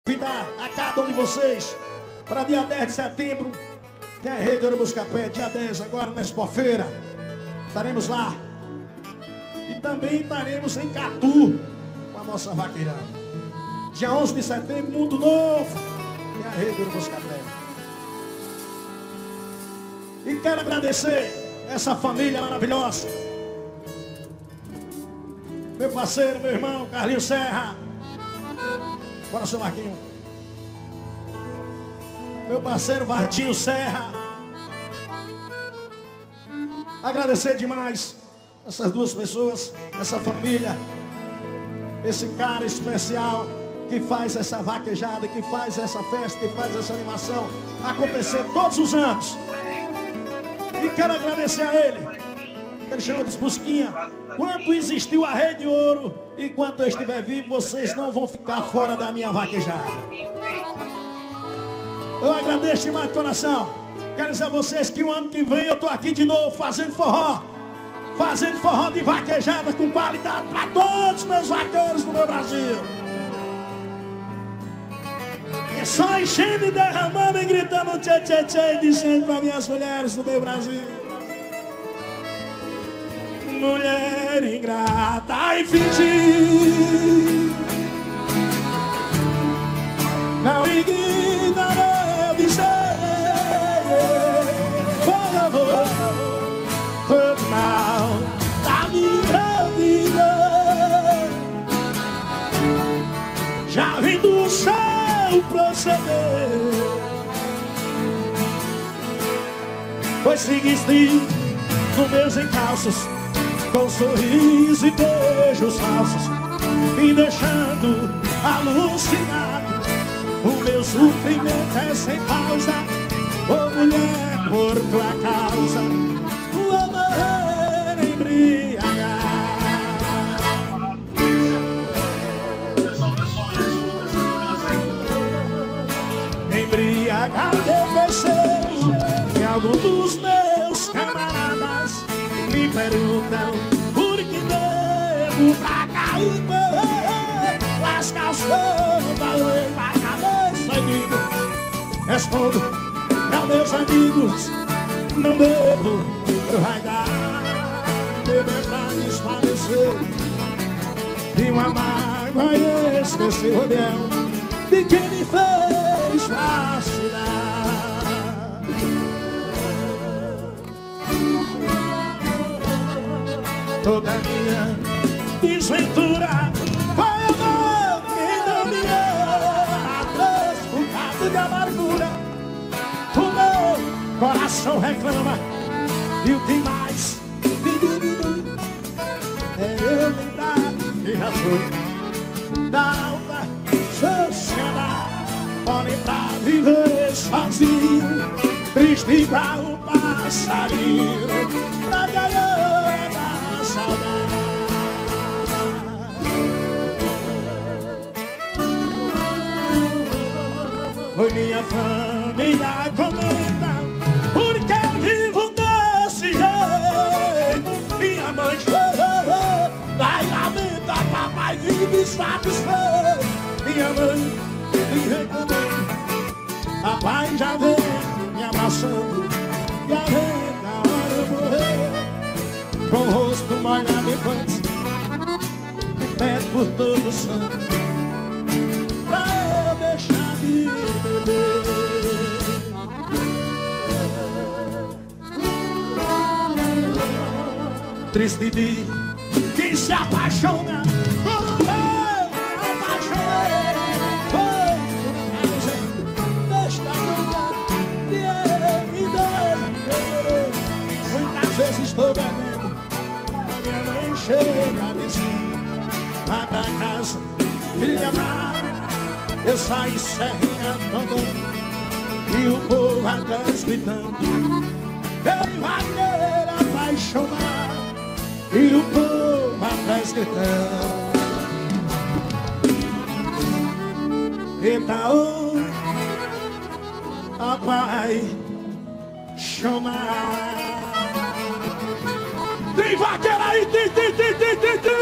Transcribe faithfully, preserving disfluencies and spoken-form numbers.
Convidar a cada um de vocês para dia dez de setembro, tem a Rede Ouro Buscapé, dia dez, agora na Expofeira. Estaremos lá. E também estaremos em Catu, com a nossa vaqueirada. Dia onze de setembro, Mundo Novo, tem a Rede Ouro Buscapé. E quero agradecer essa família maravilhosa. Meu parceiro, meu irmão, Carlinhos Serra. Bora, seu Marquinho. Meu parceiro, Vartinho Serra. Agradecer demais essas duas pessoas, essa família, esse cara especial que faz essa vaquejada, que faz essa festa, que faz essa animação acontecer todos os anos. E quero agradecer a ele. Ele chama de Busquinha. Quando existiu a Rede Ouro, enquanto eu estiver vivo, vocês não vão ficar fora da minha vaquejada. Eu agradeço demais de coração. Quero dizer a vocês que o ano que vem eu estou aqui de novo fazendo forró. Fazendo forró de vaquejada com qualidade para todos os meus vaqueiros do meu Brasil. É só enchendo e derramando e gritando tchê tchê tchê e dizendo para minhas mulheres do meu Brasil: mulher ingrata e fingir, não ignorou dizer, por amor, foi mal da minha vida. Já vi do seu proceder, pois seguiste nos meus encalços, com sorriso e beijos falsos, me deixando alucinado. O meu sofrimento é sem pausa, oh mulher, por tua causa, o amor embriagar. Embriagar de desejo, e algum dos meus camaradas me perguntam por que devo pra cair, lascar o samba, levar a cabeça e digo, respondo aos meus amigos, não devo, vai dar, beber pra desfalecer, e uma mágoa e esquecer o olhão de quem me fez vacilar. Toda minha desventura foi amor que não me ama, transformado de amargura. O meu coração reclama, e o que mais me diminui é eu lembrar que já foi da alta sociedade. Podem pra viver sozinho, triste igual um passarinho, pra ganhar da saudade. Foi minha família comenta, porque eu vivo desse jeito. Minha mãe chorou, vai lamenta, papai me satisfez. Minha mãe me recomenda, papai já vem me amassando, e a vem na hora eu morrer, com o rosto molhado em pães, e pede por todo o sangue, pra eu deixar de beber. Triste de quem se apaixona, como eu me apaixonei. Estou bebendo, a minha mãe chega a dizer, vai pra casa, filha amada, eu saí serrinha andando, e o povo atrás gritando, veio vaqueira apaixonada, e o povo atrás gritando. Eita, oh, apaixonada. Tem vaqueira aí, tem, tem, tem, tem, tem, tem.